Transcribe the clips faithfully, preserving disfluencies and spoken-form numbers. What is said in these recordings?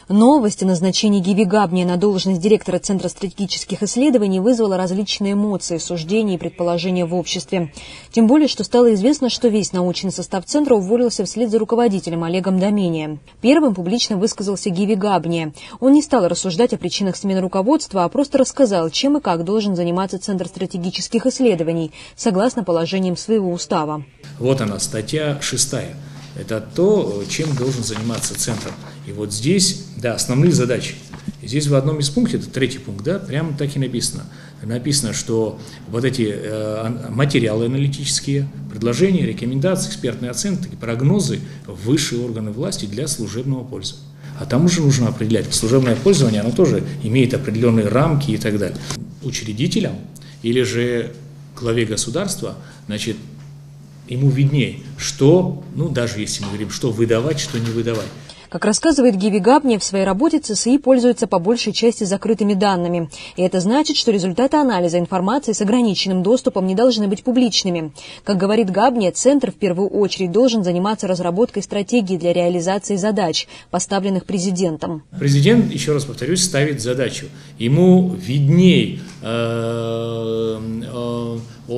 Новость о назначении Гиви Габния на должность директора Центра стратегических исследований вызвала различные эмоции, суждения и предположения в обществе. Тем более, что стало известно, что весь научный состав Центра уволился вслед за руководителем Олегом Домения. Первым публично высказался Гиви Габния. Он не стал рассуждать о причинах смены руководства, а просто рассказал, чем и как должен заниматься Центр стратегических исследований, согласно положениям своего устава. Вот она, статья шестая. Это то, чем должен заниматься Центр. И вот здесь, да, основные задачи. И здесь в одном из пунктов, это третий пункт, да, прямо так и написано. Написано, что вот эти э, материалы аналитические, предложения, рекомендации, экспертные оценки, прогнозы в высшие органы власти для служебного пользования. А там уже нужно определять. Служебное пользование, оно тоже имеет определенные рамки и так далее. Учредителям или же главе государства, значит, ему виднее, что, ну даже если мы говорим, что выдавать, что не выдавать. Как рассказывает Гиви Габния, в своей работе ЦСИ пользуется по большей части закрытыми данными. И это значит, что результаты анализа информации с ограниченным доступом не должны быть публичными. Как говорит Габния, Центр в первую очередь должен заниматься разработкой стратегии для реализации задач, поставленных президентом. Президент, еще раз повторюсь, ставит задачу. Ему видней, э, э,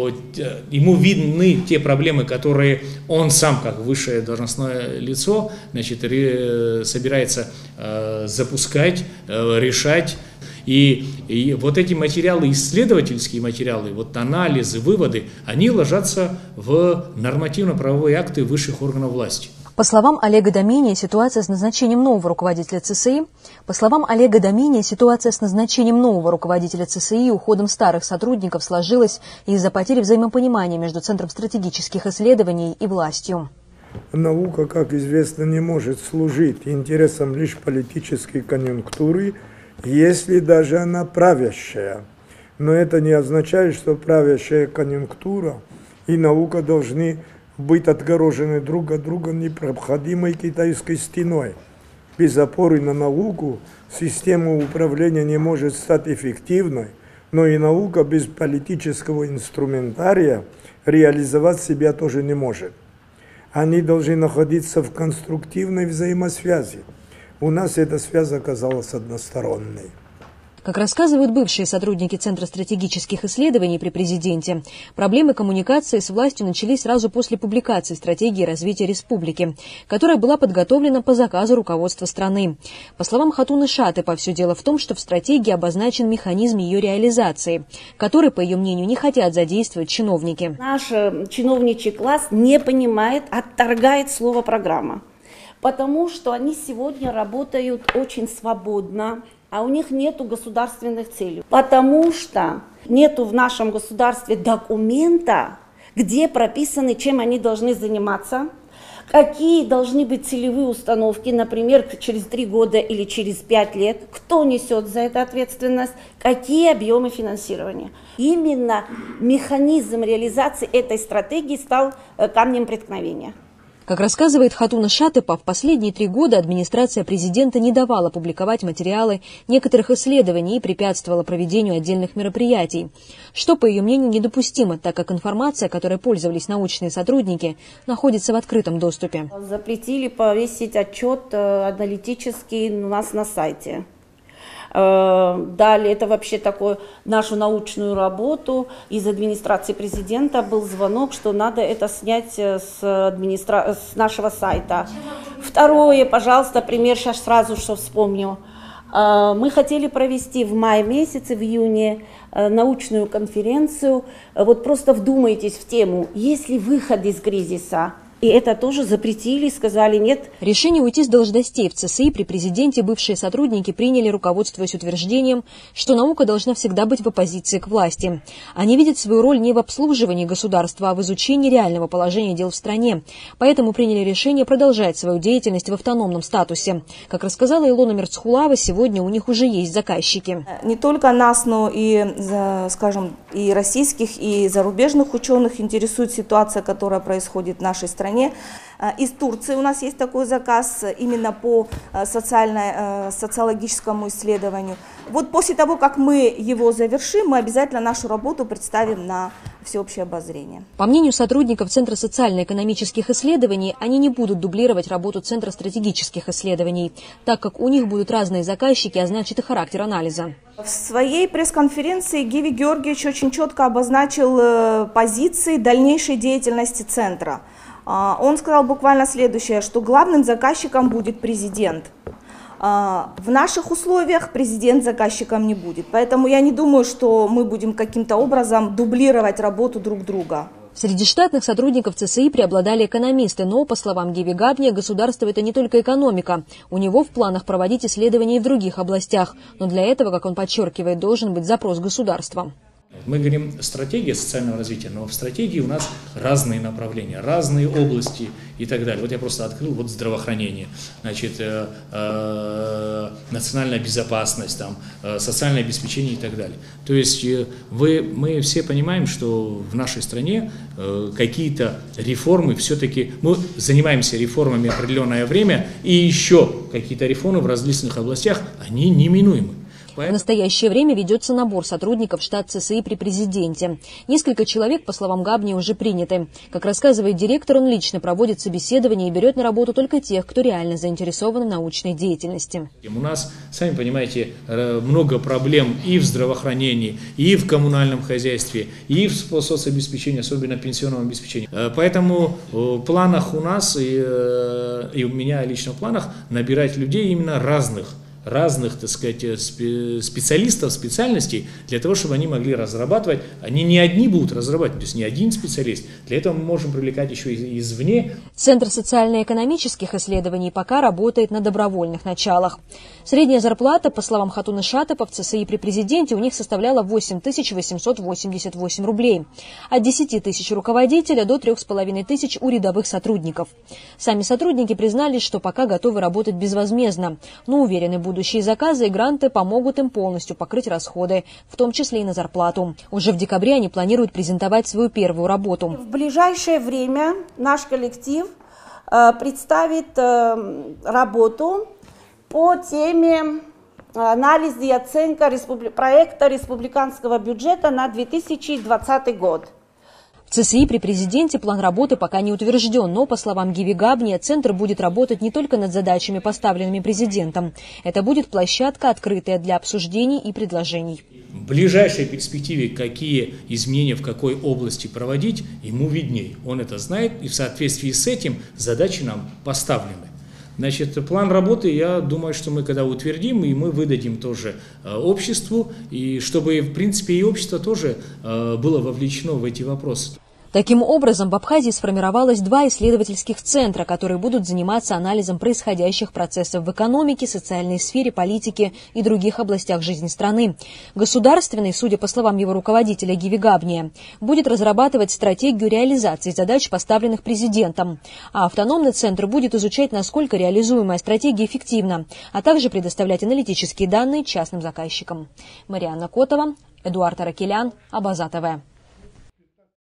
ему видны те проблемы, которые он сам, как высшее должностное лицо, значит, собирается э, запускать, э, решать. И, и вот эти материалы, исследовательские материалы, вот анализы, выводы, они ложатся в нормативно-правовые акты высших органов власти. По словам Олега Домения, ситуация с назначением нового руководителя ЦСИ, по словам Олега Домения, ситуация с назначением нового руководителя ЦСИ и уходом старых сотрудников сложилась из-за потери взаимопонимания между Центром стратегических исследований и властью. Наука, как известно, не может служить интересам лишь политической конъюнктуры, если даже она правящая. Но это не означает, что правящая конъюнктура и наука должны быть отгорожены друг от друга непроходимой китайской стеной. Без опоры на науку система управления не может стать эффективной, но и наука без политического инструментария реализовать себя тоже не может. Они должны находиться в конструктивной взаимосвязи. У нас эта связь оказалась односторонней. Как рассказывают бывшие сотрудники Центра стратегических исследований при президенте, проблемы коммуникации с властью начались сразу после публикации стратегии развития республики, которая была подготовлена по заказу руководства страны. По словам Хатуны Шатепа, все дело в том, что в стратегии обозначен механизм ее реализации, который, по ее мнению, не хотят задействовать чиновники. Наш чиновничий класс не понимает, отторгает слово «программа», потому что они сегодня работают очень свободно, а у них нету государственных целей, потому что нету в нашем государстве документа, где прописаны, чем они должны заниматься, какие должны быть целевые установки, например, через три года или через пять лет, кто несет за это ответственность, какие объемы финансирования. Именно механизм реализации этой стратегии стал камнем преткновения. Как рассказывает Хатуна Шатепа, в последние три года администрация президента не давала публиковать материалы некоторых исследований и препятствовала проведению отдельных мероприятий, что, по ее мнению, недопустимо, так как информация, которой пользовались научные сотрудники, находится в открытом доступе. Запретили повесить отчет аналитический у нас на сайте. Далее, это вообще такую нашу научную работу. Из администрации президента был звонок, что надо это снять с, администра... с нашего сайта. Второе, пожалуйста, пример сейчас сразу что вспомню. Мы хотели провести в мае месяце, в июне, научную конференцию. Вот просто вдумайтесь в тему, есть ли выход из кризиса? И это тоже запретили, сказали нет. Решение уйти с должностей в ЦСИ при президенте бывшие сотрудники приняли, руководствуясь утверждением, что наука должна всегда быть в оппозиции к власти. Они видят свою роль не в обслуживании государства, а в изучении реального положения дел в стране. Поэтому приняли решение продолжать свою деятельность в автономном статусе. Как рассказала Илона Мерцхулава, сегодня у них уже есть заказчики. Не только нас, но и, скажем, и российских, и зарубежных ученых интересует ситуация, которая происходит в нашей стране. Из Турции у нас есть такой заказ именно по социально, социологическому исследованию. Вот после того, как мы его завершим, мы обязательно нашу работу представим на всеобщее обозрение. По мнению сотрудников Центра социально-экономических исследований, они не будут дублировать работу Центра стратегических исследований, так как у них будут разные заказчики, а значит и характер анализа. В своей пресс-конференции Гиви Георгиевич очень четко обозначил позиции дальнейшей деятельности Центра. Он сказал буквально следующее, что главным заказчиком будет президент. В наших условиях президент заказчиком не будет, поэтому я не думаю, что мы будем каким-то образом дублировать работу друг друга. Среди штатных сотрудников ЦСИ преобладали экономисты, но, по словам Гиви Габния, государство – это не только экономика. У него в планах проводить исследования и в других областях, но для этого, как он подчеркивает, должен быть запрос государства. Мы говорим стратегия социального развития, но в стратегии у нас разные направления, разные области и так далее. Вот я просто открыл вот здравоохранение, значит, э, э, национальная безопасность, там, э, социальное обеспечение и так далее. То есть э, вы, мы все понимаем, что в нашей стране э, какие-то реформы все-таки, мы занимаемся реформами определенное время, и еще какие-то реформы в различных областях, они неминуемы. В настоящее время ведется набор сотрудников в штат ЦСИ при президенте. Несколько человек, по словам Габния, уже приняты. Как рассказывает директор, он лично проводит собеседование и берет на работу только тех, кто реально заинтересован в научной деятельности. У нас, сами понимаете, много проблем и в здравоохранении, и в коммунальном хозяйстве, и в соцобеспечении, особенно пенсионном обеспечении. Поэтому в планах у нас, и, и у меня лично в планах, набирать людей именно разных. разных, так сказать, специалистов, специальностей, для того, чтобы они могли разрабатывать. Они не одни будут разрабатывать, то есть не один специалист. Для этого мы можем привлекать еще и извне. Центр социально-экономических исследований пока работает на добровольных началах. Средняя зарплата, по словам Хатуны Шатапа, в ЦСИ при президенте у них составляла восемь тысяч восемьсот восемьдесят восемь рублей. От десяти тысяч руководителя до трёх с половиной тысяч у рядовых сотрудников. Сами сотрудники признались, что пока готовы работать безвозмездно, но уверены, будут Будущие заказы и гранты помогут им полностью покрыть расходы, в том числе и на зарплату. Уже в декабре они планируют презентовать свою первую работу. В ближайшее время наш коллектив э, представит э, работу по теме анализа и оценка республи... проекта республиканского бюджета на две тысячи двадцатый год. В ЦСИ при президенте план работы пока не утвержден, но, по словам Гиви Габния, Центр будет работать не только над задачами, поставленными президентом. Это будет площадка, открытая для обсуждений и предложений. В ближайшей перспективе какие изменения в какой области проводить, ему видней. Он это знает, и в соответствии с этим задачи нам поставлены. Значит, план работы, я думаю, что мы когда утвердим, и мы выдадим тоже э, обществу, и чтобы, в принципе, и общество тоже э, было вовлечено в эти вопросы. Таким образом, в Абхазии сформировалось два исследовательских центра, которые будут заниматься анализом происходящих процессов в экономике, социальной сфере, политике и других областях жизни страны. Государственный, судя по словам его руководителя Гиви Габния, будет разрабатывать стратегию реализации задач, поставленных президентом. А автономный центр будет изучать, насколько реализуемая стратегия эффективна, а также предоставлять аналитические данные частным заказчикам. Марианна Котова, Эдуард Аракелян, Абаза ТВ.